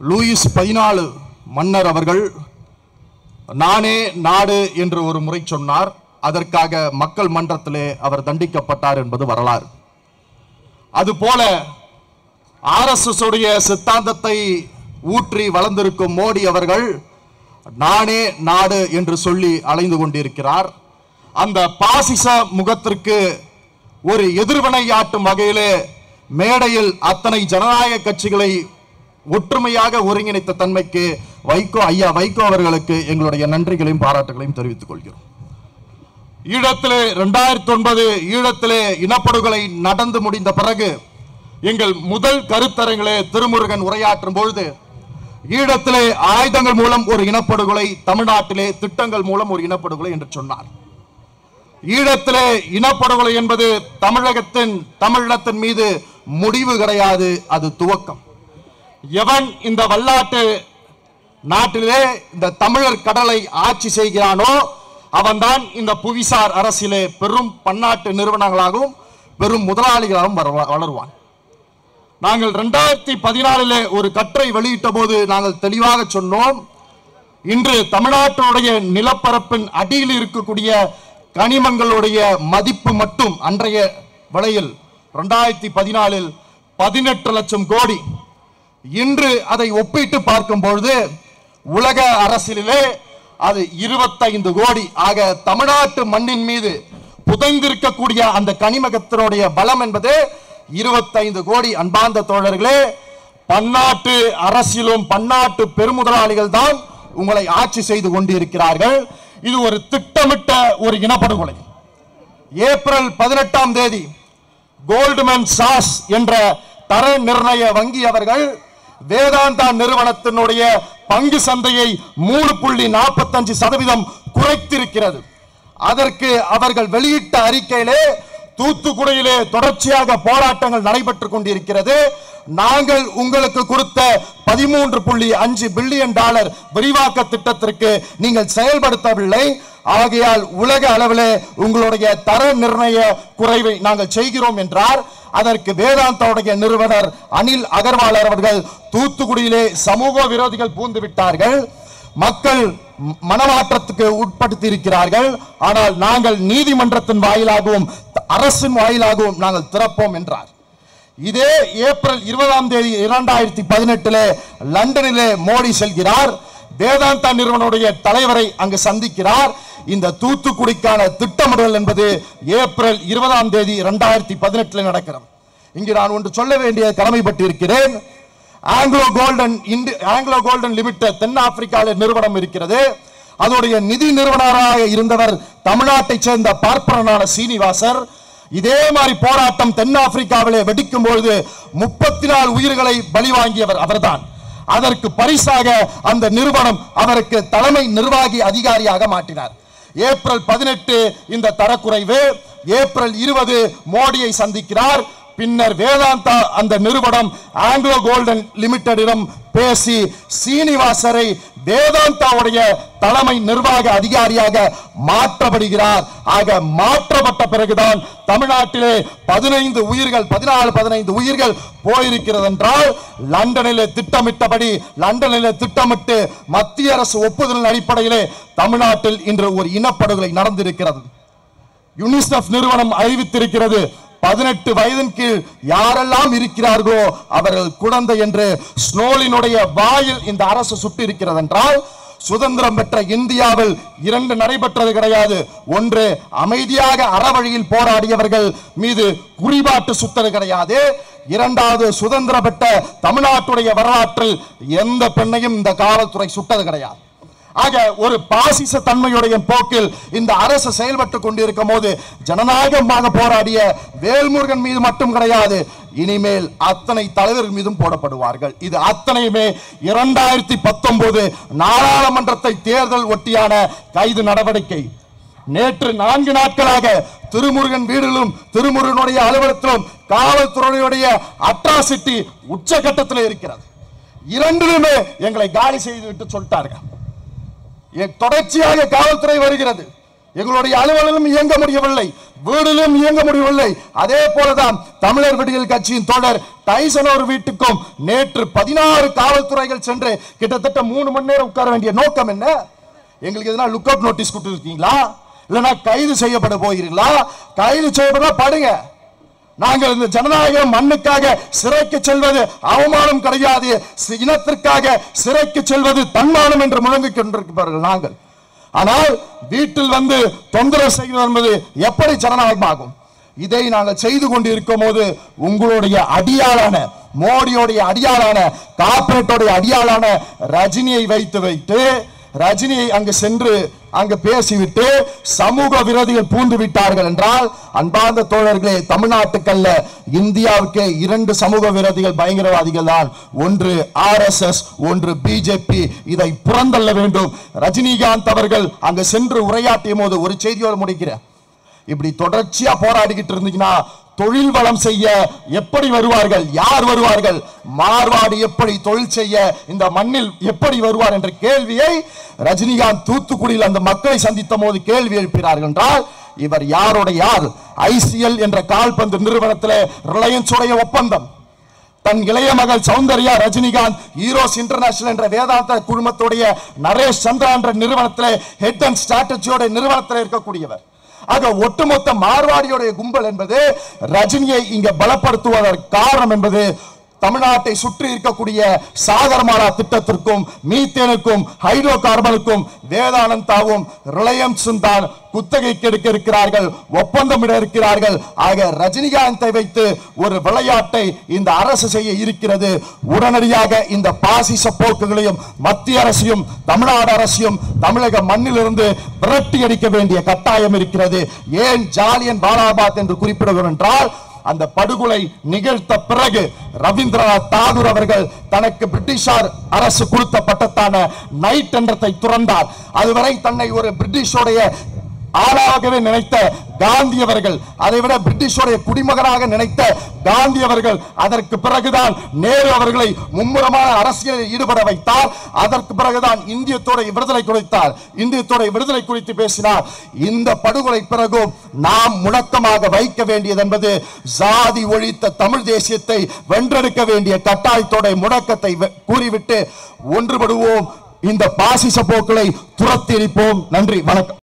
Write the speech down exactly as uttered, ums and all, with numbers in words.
Lewis பதினாலு மன்னர் அவர்கள் நானே நாடு என்று ஒரு முறை சொன்னார். அதற்காக மக்கள் மன்றத்திலே அவர் தண்டிக்கப்பட்டார் என்பது வரலாறு. அதுபோல ஆர்எஸ்எஸ் உடைய சித்தாந்தத்தை ஊற்றி வளர்ந்திருக்கும் மோடி அவர்கள் நானே நாடு என்று சொல்லி அலைந்து கொண்டிருக்கிறார். அந்த பாசிச முகத்திற்கு ஒரு எதிர்வினையாட்டும் வகையிலே மேடையில் அத்தனை ஜனநாயக கட்சிகளை ஒற்றுமையாக ஒருங்கிணைத்த தன்மைக்கு வைகோ ஐயா வைகோ அவர்களுக்கு எங்களுடைய நன்றிகளையும் பாராட்டுகளையும் தெரிவித்துக் கொள்கிறோம். ஈழத்திலே இரண்டாயிரத்தி ஒன்பது ஈழத்திலே இனப்படுகொலை நடந்து முடிந்த பிறகு எங்கள் முதல் கருத்தரங்கிலே திருமுருகன் உரையாற்றும் பொழுது ஈழத்திலே ஆயுதங்கள் மூலம் ஒரு இனப்படுகொலை, தமிழ்நாட்டிலே திட்டங்கள் மூலம் ஒரு இனப்படுகொலை என்று சொன்னார். ஈழத்திலே இனப்படுகொலை என்பது தமிழகத்தின் தமிழகத்தின் மீது முடிவு கிடையாது, அது துவக்கம். எவன் இந்த வல்லாட்டு நாட்டிலே இந்த தமிழர் கடலை ஆட்சி செய்கிறானோ அவன்தான் இந்த புவிசார் அரசிலே பெரும் பன்னாட்டு நிறுவனங்களாகவும் பெரும் முதலாளிகளாகவும் வளருவான். நாங்கள் இரண்டாயிரத்தி பதினாலிலே ஒரு கட்டுரை வெளியிட்ட போது நாங்கள் தெளிவாக சொன்னோம், இன்று தமிழ்நாட்டினுடைய நிலப்பரப்பின் அடியில் இருக்கக்கூடிய கனிமங்களுடைய மதிப்பு மட்டும் அன்றைய விலையில் இரண்டாயிரத்தி பதினாலில் பதினெட்டு லட்சம் கோடி. இன்று அதை ஒப்பிட்டு பார்க்கும் பொழுது உலக அரசியலிலே அது இருபத்தைந்து கோடி. ஆக தமிழ்நாட்டு மண்ணின் மீது புதைந்திருக்கக்கூடிய அந்த கனிமகத்தினுடைய பலம் என்பது இருபத்தைந்து கோடி. அன்பார்ந்த தோழர்களே, பன்னாட்டு அரசியலும் பன்னாட்டு பெருமுதலாளிகள் தான் உங்களை ஆட்சி செய்து கொண்டிருக்கிறார்கள். இது ஒரு திட்டமிட்ட ஒரு இனப்படுகொலை. ஏப்ரல் பதினெட்டாம் தேதி கோல்ட்மேன் சாக்ஸ் என்ற தர நிர்ணய வங்கி அவர்கள் வேதாந்தா நிறுவனத்தினுடைய பங்கு சந்தையை மூணு புள்ளி நாற்பத்தி அஞ்சு சதவீதம் குறைத்திருக்கிறது. அதற்கு அவர்கள் வெளியிட்ட அறிக்கையிலே தூத்துக்குடியிலே தொடர்ச்சியாக போராட்டங்கள் நடைபெற்றுக் கொண்டிருக்கிறது. நாங்கள் உங்களுக்கு கொடுத்த பதிமூன்று புள்ளி அஞ்சு பில்லியன் டாலர் விரிவாக்க திட்டத்திற்கு நீங்கள் செயல்படுத்தவில்லை. ஆகையால் உலக அளவிலே உங்களுடைய தர நிர்ணய குறைவை நாங்கள் செய்கிறோம் என்றார். அதற்கு வேதாந்தாவுடைய நிறுவனர் அனில் அகர்வால் அவர்கள் தூத்துக்குடியிலே சமூக விரோதிகள் பூந்து விட்டார்கள், மக்கள் மனமாற்றத்துக்கு உட்படுத்தி இருக்கிறார்கள், ஆனால் நாங்கள் நீதிமன்றத்தின் வாயிலாகவும் அரசின் வாயிலாகவும் நாங்கள் திறப்போம் என்றார். இதே ஏப்ரல் இருபதாம் தேதி இரண்டாயிரத்தி பதினெட்டிலே லண்டனிலே மோடி செல்கிறார். வேதாந்தா நிறுவனுடைய தலைவரை அங்கு சந்திக்கிறார். இந்த தூத்துக்குடிக்கான திட்டமிடல் என்பது ஏப்ரல் இருபதாம் தேதி இரண்டாயிரத்தி பதினெட்டில் நடக்கிறது. இங்கு நான் ஒன்று சொல்ல வேண்டிய கடமைப்பட்டிருக்கிறேன். Anglo Golden Anglo Golden Limited தென்னாப்பிரிக்காவில் நிறுவனம் இருக்கிறது. அதோடைய நிதி நிறுவனராக இருந்தவர் தமிழ்நாட்டை சேர்ந்த பார்ப்பனரான சீனிவாசர். இதே மாதிரி போராட்டம் தென்னாப்பிரிக்காவிலே வெடிக்கும் பொழுது முப்பத்தி நாலு உயிர்களை பலி வாங்கியவர் அவர்தான். அதற்கு பரிசாக அந்த நிறுவனம் அவருக்கு தலைமை நிர்வாகி அதிகாரியாக மாற்றினார். ஏப்ரல் பதினெட்டு இந்த தரக்குறைவு. ஏப்ரல் இருபது மோடியை சந்திக்கிறார். பின்னர் வேதாந்தா அந்த நிறுவனம் ஆங்கிலோ கோல்டன் லிமிடெடிடம் பேசி சீனிவாசரை வேதாந்தாவுடைய தலைமை நிர்வாக அதிகாரியாக மாற்றப்படுகிறார். ஆக மாற்றப்பட்ட பிறகுதான் தமிழ்நாட்டிலே பதினைந்து உயிர்கள் பதினாலு பதினைந்து உயிர்கள் போயிருக்கிறது என்றால் லண்டனிலே திட்டமிட்டபடி லண்டனிலே திட்டமிட்டு மத்திய அரசு ஒப்புதலின் அடிப்படையிலே தமிழ்நாட்டில் இன்று ஒரு இனப்படுகொலை நடந்திருக்கிறது. யுனிசெஃப் நிறுவனம் அறிவித்திருக்கிறது, பதினெட்டு வயதின் கீழ் யாரெல்லாம் இருக்கிறார்களோ அவர்கள் குழந்தை என்று. ஸ்னோலினுடைய வாயில் இந்த அரசு சுட்டு இருக்கிறது என்றால் சுதந்திரம் பெற்ற இந்தியாவில் இரண்டு நடைபெற்றது கிடையாது. ஒன்று, அமைதியாக அறவழியில் போராடியவர்கள் மீது குறிபாட்டு சுட்டது கிடையாது. இரண்டாவது, சுதந்திரம் பெற்ற தமிழ்நாட்டுடைய வரலாற்றில் எந்த பெண்ணையும் இந்த காவல்துறை சுட்டது கிடையாது. ஆக ஒரு பாசிச தன்மையுடைய போக்கில் இந்த அரசு செயல்பட்டு கொண்டிருக்கும் போது ஜனநாயகமாக போராடிய வேல்முருகன் மீது மட்டும் கிடையாது, இனிமேல் அத்தனை தலைவர்கள் மீதும் போடப்படுவார்கள். இது அத்தனையுமே இரண்டாயிரத்தி பத்தொன்பது நாடாளுமன்றத்தை தேர்தல் ஒட்டியான கைது நடவடிக்கை. நேற்று நான்கு நாட்களாக திருமுருகன் வீடுகளும் திருமுருகனுடைய அலுவலகத்திலும் காவல்துறையுடைய அட்ராசிட்டி உச்சகட்டத்தில் இருக்கிறது. இரண்டிலுமே எங்களை காலி செய்து விட்டு சொல்லிட்டார்கள். தொடர்ச்சியாக காவல்துறை வருகிறது. எங்களுடைய அலுவலகம் இயங்க முடியவில்லை, வீடிலும் இயங்க முடியவில்லை. அதே போலதான் தமிழர் விடுதலை கட்சியின் தொடர் டைசன் ஒரு வீட்டுக்கும் நேற்று பதினாறு காவல்துறைகள் சென்று கிட்டத்தட்ட மூணு மணி நேரம் உட்கார வேண்டிய நோக்கம் என்ன? எங்களுக்கு எதனா லுக் அவுட் நோட்டீஸ் கொடுத்துருக்கீங்களா? இல்லைன்னா கைது செய்யப்பட போகிறீங்களா? கைது செய்யப்பட படுங்க. நாங்கள் இந்த ஜனநாயக மண்ணுக்காக சிறைக்கு செல்வது அவமானம் கிடையாது, இனத்திற்காக சிறைக்கு செல்வது தன்மானம் என்று முழங்கிக் கொண்டிருக்கிறார்கள் நாங்கள். ஆனால் வீட்டில் வந்து தொந்தரவு செய்வது என்பது எப்படி ஜனநாயகமாகும்? இதை நாங்கள் செய்து கொண்டு இருக்கும் போது உங்களுடைய அடியாளான மோடியோடைய அடியாளான கார்ப்பரேட்டோடைய அடியாளான ரஜினியை வைத்து வைத்து ரஜினியை அங்கு சென்று அங்கு பேசிவிட்டு சமூக விரோதிகள் பூந்து விட்டார்கள் என்றால், அன்பார்ந்த தோழர்களே, தமிழ்நாட்டுக்கல்ல இந்தியாவுக்கே இரண்டு சமூக விரோதிகள் பயங்கரவாதிகள் தான். ஒன்று ஆர் எஸ் எஸ், ஒன்று பிஜேபி. இதை புறந்தள்ள வேண்டும். ரஜினிகாந்த் அவர்கள் அங்கு சென்று உரையாற்றிய போது ஒரு செய்தியோடு முடிக்கிறேன். இப்படி தொடர்ச்சியா போராடிக்கிட்டு இருந்தீங்கன்னா தொழில் வளம் செய்ய எப்படி வருவார்கள்? யார் வருவார்கள்? மார்வாடி எப்படி தொழில் செய்ய இந்த மண்ணில் எப்படி வருவார் என்ற கேள்வியை ரஜினிகாந்த் தூத்துக்குடியில் அந்த மக்களை சந்தித்த போது கேள்வி எழுப்பினார்கள் என்றால், இவர் யாரோட யார்? ஐசிஎல் என்ற கால்பந்து நிறுவனத்தில் ரிலையன்ஸ் உடைய ஒப்பந்தம். தன் இளைய மகள் சௌந்தர்யா ரஜினிகாந்த் ஹீரோஸ் இன்டர்நேஷனல் என்ற வேதாந்த குழுமத்துடைய நரேஷ் சந்திரா என்ற நிறுவனத்தில் ஹெட் அண்ட் ஸ்ட்ராட்டஜியோட நிறுவனத்தில் இருக்கக்கூடியவர். ஆக ஒட்டுமொத்த மார்வாடியோடைய கும்பல் என்பது ரஜினியை இங்க பலப்படுத்துவதற்கு காரணம் என்பது தமிழ்நாட்டை சுற்றி இருக்கக்கூடிய சாகர்மாலா திட்டத்திற்கும் மீத்தேனுக்கும் ஹைட்ரோ கார்பனுக்கும் வேதானந்தாவும் ரிலையன்ஸும் தான் குத்தகைக்கு எடுக்க இருக்கிறார்கள், ஒப்பந்தமிட இருக்கிறார்கள். ஆக ரஜினிகாந்தை வைத்து ஒரு விளையாட்டை இந்த அரசு செய்ய இருக்கிறது. உடனடியாக இந்த பாசிச போக்குகளையும் மத்திய அரசையும் தமிழ்நாடு அரசையும் தமிழக மண்ணிலிருந்து விரட்டி அடிக்க வேண்டிய கட்டாயம் இருக்கிறது. ஏன் ஜாலியன் வாலாபாத் என்று குறிப்பிடுகிறோம் என்றால், அந்த படுகொலை நிகழ்த்த பிறகு ரவீந்திரநாத் தாகூர் அவர்கள் தனக்கு பிரிட்டிஷார் அரசு கொடுத்த பட்டத்தான நைட் என்றதை துறந்தார். அதுவரை தன்னை ஒரு பிரிட்டிஷோடைய ஆளாகவே நினைத்த காந்தி அவர்கள், அதை விட பிரிட்டிஷோடைய குடிமகனாக நினைத்த காந்தி அவர்கள் அதற்கு பிறகுதான் நேரு அவர்களை மும்முரமான அரசியலில் ஈடுபட வைத்தார். அதற்கு பிறகுதான் இந்தியத்தோட விடுதலை குறித்தார், இந்தியத்தோட விடுதலை குறித்து பேசினார். இந்த படுகொலை பிறகும் நாம் முழக்கமாக வைக்க வேண்டியது என்பது சாதி ஒழித்த தமிழ் தேசியத்தை வென்றெடுக்க வேண்டிய கட்டாயத்தோட முழக்கத்தை கூறிவிட்டு ஒன்றுபடுவோம், இந்த பாசிச போக்களை துரத்தி எறிப்போம். நன்றி, வணக்கம்.